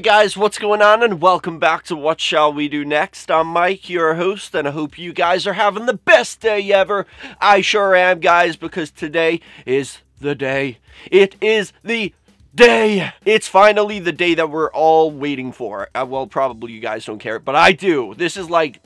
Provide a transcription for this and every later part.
guys, what's going on, and welcome back to What Shall We Do Next. I'm Mike, your host, and I hope you guys are having the best day ever. I sure am, guys, because today is the day. It is the day. It's finally the day that we're all waiting for. Well, probably you guys don't care, but I do. This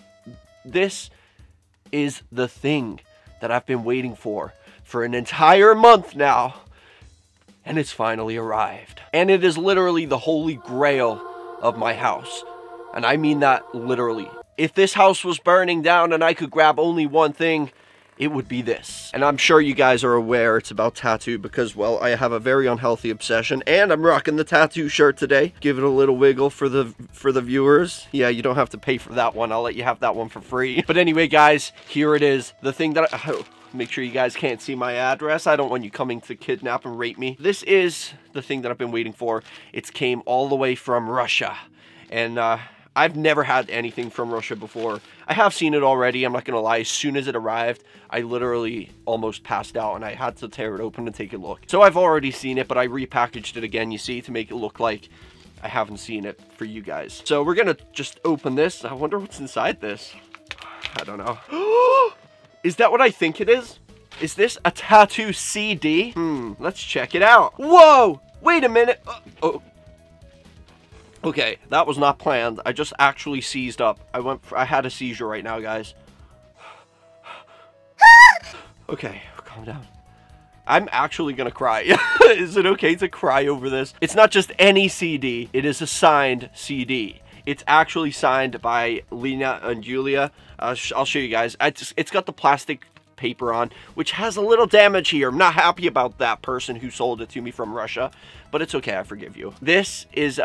is the thing that I've been waiting for an entire month now. And it's finally arrived. And it is literally the holy grail of my house. And I mean that literally. If this house was burning down and I could grab only one thing, it would be this. And I'm sure you guys are aware it's about T.A.T.u because, well, I have a very unhealthy obsession. And I'm rocking the T.A.T.u shirt today. Give it a little wiggle for the viewers. Yeah, you don't have to pay for that one. I'll let you have that one for free. But anyway, guys, here it is. The thing that make sure you guys can't see my address. I don't want you coming to kidnap and rape me. This is the thing that I've been waiting for. It came all the way from Russia. And I've never had anything from Russia before. I have seen it already. I'm not going to lie. As soon as it arrived, I literally almost passed out. And I had to tear it open and take a look. So I've already seen it, but I repackaged it again, you see, to make it look like I haven't seen it for you guys. So we're going to just open this. I wonder what's inside this. I don't know. Is that what I think it is? Is this a T.A.T.u CD? Let's check it out. Whoa! Wait a minute. Oh. Okay, that was not planned. I just actually seized up. I had a seizure right now, guys. Okay, calm down. I'm actually gonna cry. Is it okay to cry over this? It's not just any CD. It is a signed CD. It's actually signed by Lena and Julia. I'll show you guys. It's got the plastic paper on, which has a little damage here. I'm not happy about that person who sold it to me from Russia, but it's okay. I forgive you. This is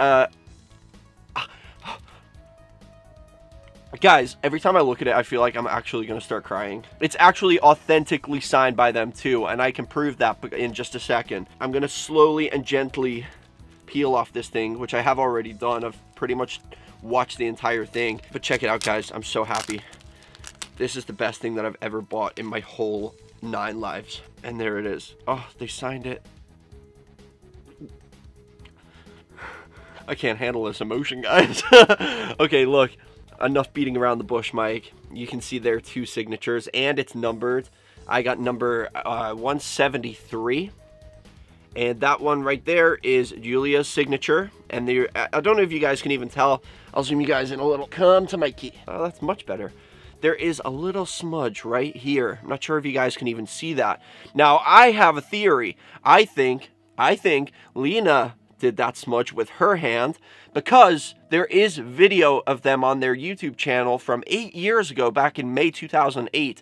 guys, every time I look at it, I feel like I'm actually going to start crying. It's actually authentically signed by them too, and I can prove that in just a second. I'm going to slowly and gently peel off this thing, which I have already done. I've pretty much watched the entire thing. But check it out, guys. I'm so happy. This is the best thing that I've ever bought in my whole 9 lives. And there it is. Oh, they signed it. I can't handle this emotion, guys. Okay, look. Enough beating around the bush, Mike. You can see there are 2 signatures, and it's numbered. I got number 173. And that one right there is Julia's signature. And I don't know if you guys can even tell. I'll zoom you guys in a little. Come to Mikey. Oh, that's much better. There is a little smudge right here. I'm not sure if you guys can even see that. Now, I have a theory. I think Lena did that smudge with her hand because there is video of them on their YouTube channel from 8 years ago, back in May 2008,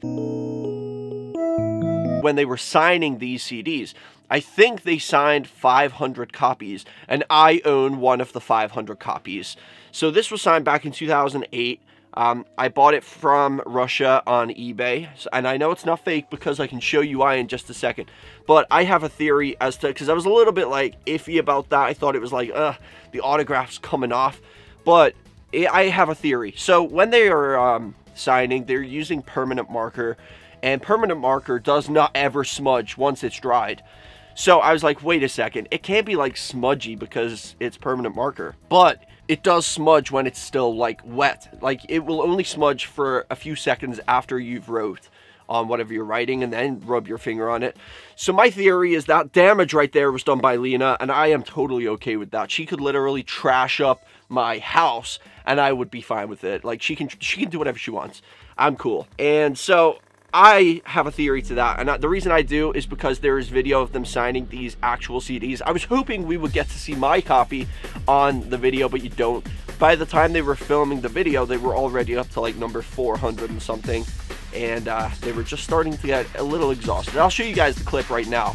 when they were signing these CDs. I think they signed 500 copies, and I own one of the 500 copies. So this was signed back in 2008. I bought it from Russia on eBay, and I know it's not fake because I can show you why in just a second. But I have a theory as to, because I was a little bit like iffy about that. I thought it was like, the autograph's coming off. But I have a theory. So when they are signing, they're using permanent marker, and permanent marker does not ever smudge once it's dried. So I was like, wait a second, it can't be like smudgy because it's permanent marker. But it does smudge when it's still like wet. Like it will only smudge for a few seconds after you've wrote on whatever you're writing, and then rub your finger on it. So my theory is that damage right there was done by Lena, and I am totally okay with that. She could literally trash up my house and I would be fine with it. Like she can do whatever she wants. I'm cool. And so I have a theory to that, and the reason I do is because there is video of them signing these actual CDs. I was hoping we would get to see my copy on the video, but you don't. By the time they were filming the video, they were already up to like number 400 and something, and they were just starting to get a little exhausted. I'll show you guys the clip right now.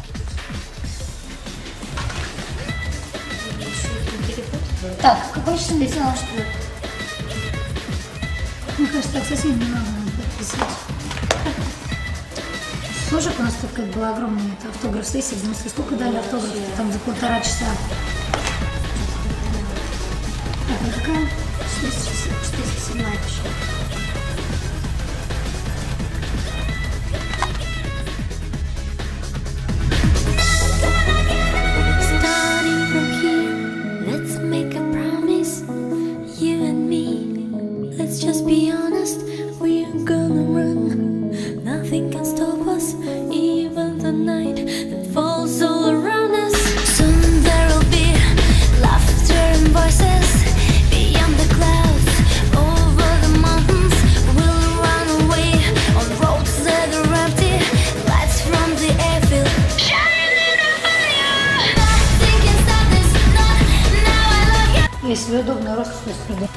Так, какой число написала, что... Мне кажется, так совсем не надо подписывать. Тоже у нас тут как бы огромная автограф-сессия, в смысле, сколько дали автограф там за 1,5 часа? Так, а какая? 407 пошла. Starting from here, let's make a promise. be honest, we're gonna run. Nothing can stop us, even the night that falls all around us. Soon there'll be laughter and voices beyond the clouds, over the mountains. We'll run away on roads that are empty, lights from the airfield shining on fire. Nothing can stop this, not now I love you. Если удобно, распуск придет.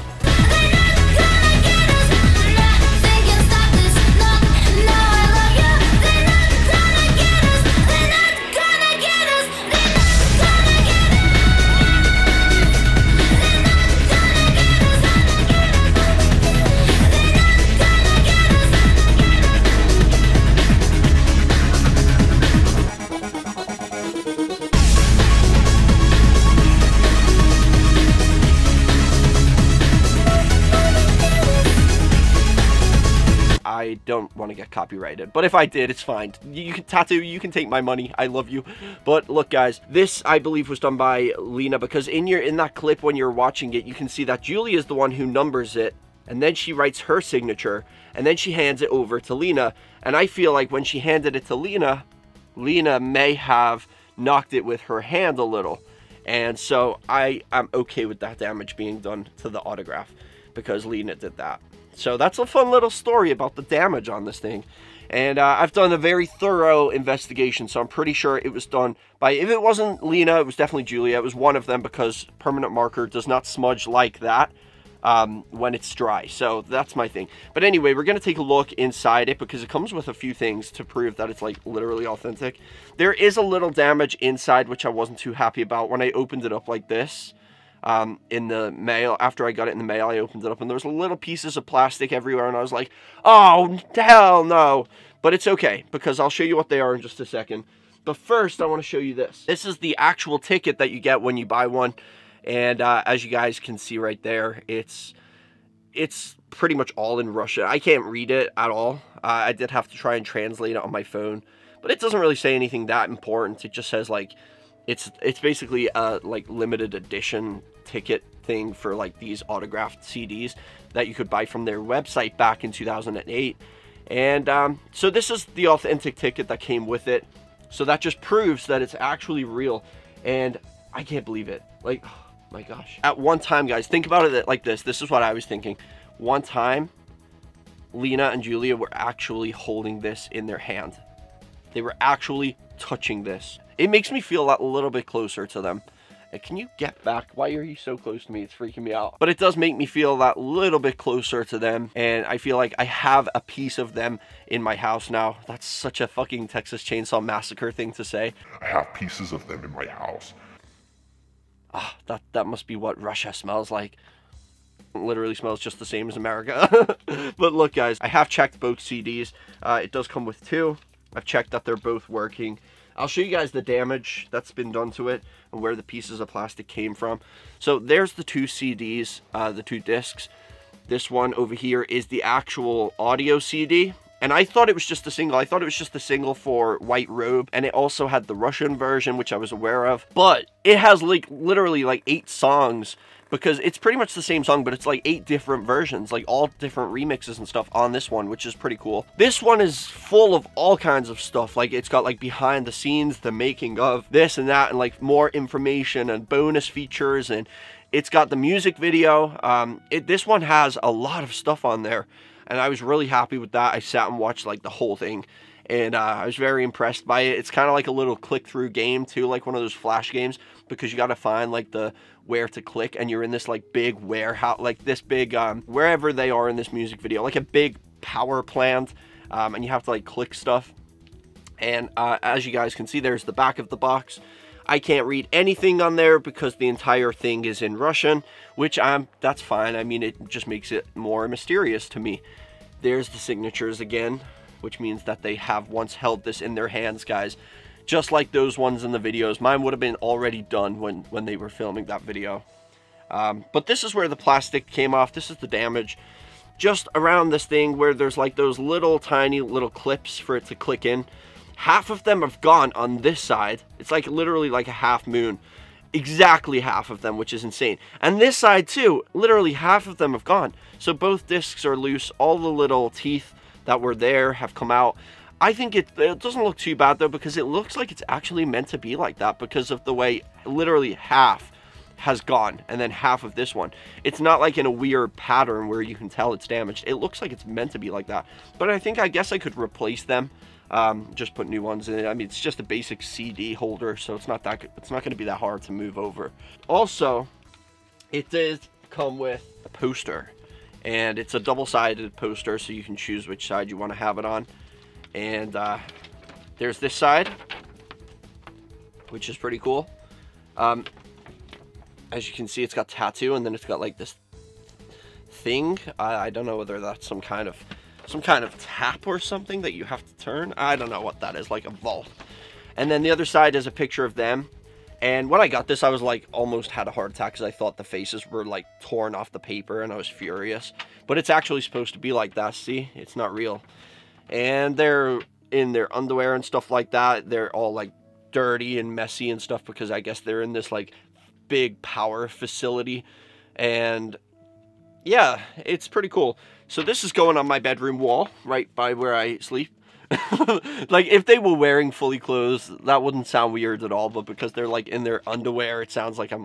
I don't want to get copyrighted, but if I did, it's fine. You can T.A.T.u, you can take my money. I love you. But look, guys, this I believe was done by Lena, because in that clip when you're watching it, you can see that Julia is the one who numbers it, and then she writes her signature, and then she hands it over to Lena. And I feel like when she handed it to Lena, Lena may have knocked it with her hand a little, and so I am okay with that damage being done to the autograph because Lena did that. So that's a fun little story about the damage on this thing. And I've done a very thorough investigation, so I'm pretty sure it was done by, if it wasn't Lena, it was definitely Julia. It was one of them, because permanent marker does not smudge like that when it's dry. So that's my thing. But anyway, we're going to take a look inside it, because it comes with a few things to prove that it's like literally authentic. There is a little damage inside, which I wasn't too happy about. When I opened it up like this, in the mail, after I got it in the mail, I opened it up and there was little pieces of plastic everywhere, and I was like, oh hell no. But it's okay, because I'll show you what they are in just a second. But first I want to show you this. This is the actual ticket that you get when you buy one, and as you guys can see right there, it's pretty much all in Russian. I can't read it at all. I did have to try and translate it on my phone, but it doesn't really say anything that important. It just says like it's basically a like limited edition ticket thing for like these autographed CDs that you could buy from their website back in 2008. And so this is the authentic ticket that came with it. So that just proves that it's actually real. And I can't believe it. Like, oh my gosh. At one time, guys, think about it like this. This is what I was thinking. One time, Lena and Julia were actually holding this in their hand. They were actually touching this. It makes me feel a little bit closer to them. And can you get back? Why are you so close to me? It's freaking me out. But it does make me feel that little bit closer to them. And I feel like I have a piece of them in my house now. That's such a fucking Texas Chainsaw Massacre thing to say. I have pieces of them in my house. Ah, that must be what Russia smells like. It literally smells just the same as America. But look, guys, I have checked both CDs. It does come with two. I've checked that they're both working. I'll show you guys the damage that's been done to it and where the pieces of plastic came from. So there's the two CDs, the two discs. This one over here is the actual audio CD. And I thought it was just a single. I thought it was just a single for White Robe. And it also had the Russian version, which I was aware of. But it has like literally like 8 songs, because it's pretty much the same song, but it's like 8 different versions, like all different remixes and stuff on this one, which is pretty cool. This one is full of all kinds of stuff. Like it's got like behind the scenes, the making of this and that, and like more information and bonus features, and it's got the music video. This one has a lot of stuff on there, and I was really happy with that. I sat and watched like the whole thing, and I was very impressed by it. It's kind of like a little click-through game too, like one of those Flash games, because you got to find like the where to click, and you're in this like big warehouse, like this big wherever they are in this music video, like a big power plant, and you have to like click stuff. And as you guys can see, there's the back of the box. I can't read anything on there because the entire thing is in Russian, which that's fine. I mean, it just makes it more mysterious to me. There's the signatures again, which means that they have once held this in their hands, guys. Just like those ones in the videos. Mine would have been already done when they were filming that video. But this is where the plastic came off. This is the damage. Just around this thing where there's like those little tiny little clips for it to click in. Half of them have gone on this side. It's like literally like a half moon. exactly half of them, which is insane. And this side too, literally half of them have gone. So both discs are loose. All the little teeth that were there have come out. I think it doesn't look too bad though, because it looks like it's actually meant to be like that because of the way literally half has gone and then half of this one. It's not like in a weird pattern where you can tell it's damaged. It looks like it's meant to be like that. But I guess I could replace them. Just put new ones in. I mean, it's just a basic CD holder, so it's not going to be that hard to move over. Also, it does come with a poster, and it's a double-sided poster, so you can choose which side you want to have it on. And there's this side, which is pretty cool. As you can see, it's got t.A.T.u, and then it's got like this thing. I don't know whether that's some kind of tap or something that you have to turn. I don't know what that is, like a vault. And then the other side is a picture of them. And when I got this, I was like, almost had a heart attack because I thought the faces were like torn off the paper, and I was furious. But it's actually supposed to be like that. See, it's not real. And they're in their underwear and stuff like that. They're all like dirty and messy and stuff because I guess they're in this like big power facility. And yeah, it's pretty cool. So this is going on my bedroom wall right by where I sleep. Like if they were wearing fully clothes, that wouldn't sound weird at all, but because they're like in their underwear, it sounds like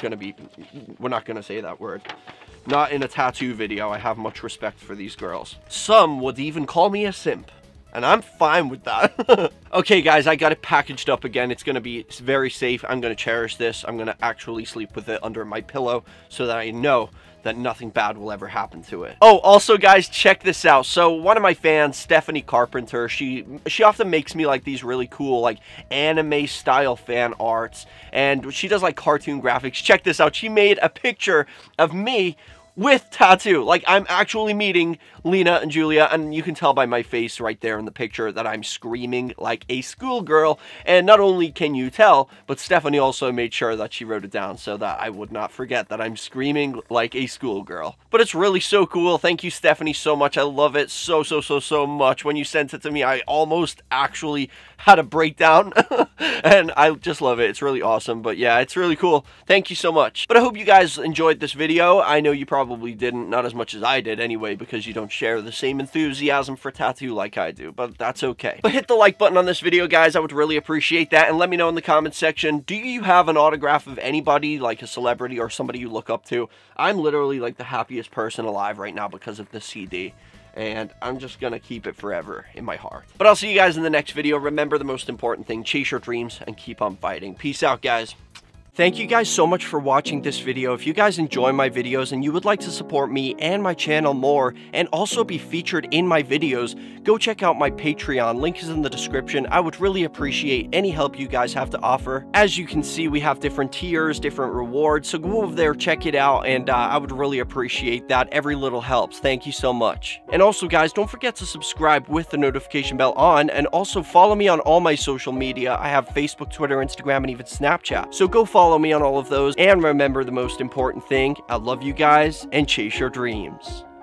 we're not gonna say that word. Not in a t.A.T.u video. I have much respect for these girls. Some would even call me a simp, and I'm fine with that. Okay guys, I got it packaged up again. It's very safe. I'm gonna cherish this. I'm gonna actually sleep with it under my pillow so that I know that nothing bad will ever happen to it. Oh, also guys, check this out. So one of my fans, Stephanie Carpenter, she often makes me like these really cool like anime style fan arts, and she does like cartoon graphics. Check this out. She made a picture of me with t.A.T.u. Like I'm actually meeting Lena and Julia, and you can tell by my face right there in the picture that I'm screaming like a schoolgirl. And not only can you tell, but Stephanie also made sure that she wrote it down so that I would not forget that I'm screaming like a schoolgirl. But it's really so cool. Thank you, Stephanie, so much. I love it so much. When you sent it to me, I almost actually had a breakdown. And I just love it. It's really awesome. But yeah, it's really cool. Thank you so much. But I hope you guys enjoyed this video. I know you probably didn't, not as much as I did anyway, because you don't share the same enthusiasm for t.A.T.u like I do, but that's okay. But hit the like button on this video, guys. I would really appreciate that, and let me know in the comments section, do you have an autograph of anybody, like a celebrity or somebody you look up to? I'm literally like the happiest person alive right now because of this CD, and I'm just gonna keep it forever in my heart. But I'll see you guys in the next video. Remember the most important thing, chase your dreams and keep on fighting. Peace out, guys. Thank you guys so much for watching this video. If you guys enjoy my videos and you would like to support me and my channel more and also be featured in my videos, go check out my Patreon. Link is in the description. I would really appreciate any help you guys have to offer. As you can see, we have different tiers, different rewards, so go over there, check it out, and I would really appreciate that. Every little helps. Thank you so much. And also, guys, don't forget to subscribe with the notification bell on, and also follow me on all my social media. I have Facebook, Twitter, Instagram, and even Snapchat. So go follow me on all of those, and remember the most important thing, I love you guys, and chase your dreams.